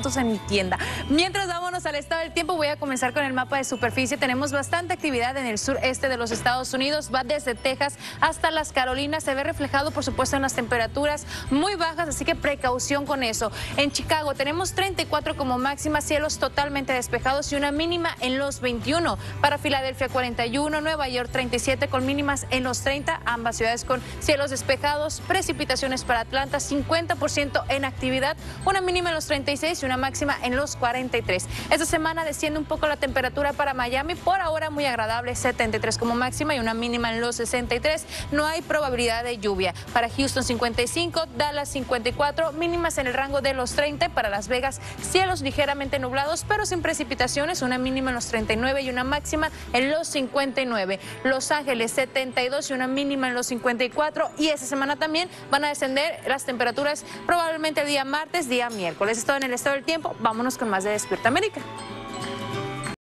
productos en mi tienda. Mientras vámonos al estado del tiempo, voy a comenzar con el mapa de superficie. Tenemos bastante actividad en el sureste de los Estados Unidos, va desde Texas hasta las Carolinas. Se ve reflejado, por supuesto, en las temperaturas muy bajas, así que precaución con eso. En Chicago tenemos 34 como máxima, cielos totalmente despejados y una mínima en los 21. Para Filadelfia 41, Nueva York 37 con mínimas en los 30, ambas ciudades con cielos despejados. Precipitaciones para Atlanta 50% en actividad, una mínima en los 36 y una máxima en los 43. Esta semana desciende un poco la temperatura para Miami, por ahora muy agradable, 73 como máxima y una mínima en los 63. No hay probabilidad de lluvia. Para Houston 55, Dallas 54, mínimas en el rango de los 30. Para Las Vegas, cielos ligeramente nublados pero sin precipitaciones, una mínima en los 39 y una máxima en los 59. Los Ángeles 72 y una mínima en los 54, y esta semana también van a descender las temperaturas probablemente el día martes, día miércoles. Es todo en el estado del tiempo. Vámonos con más de Despierta América.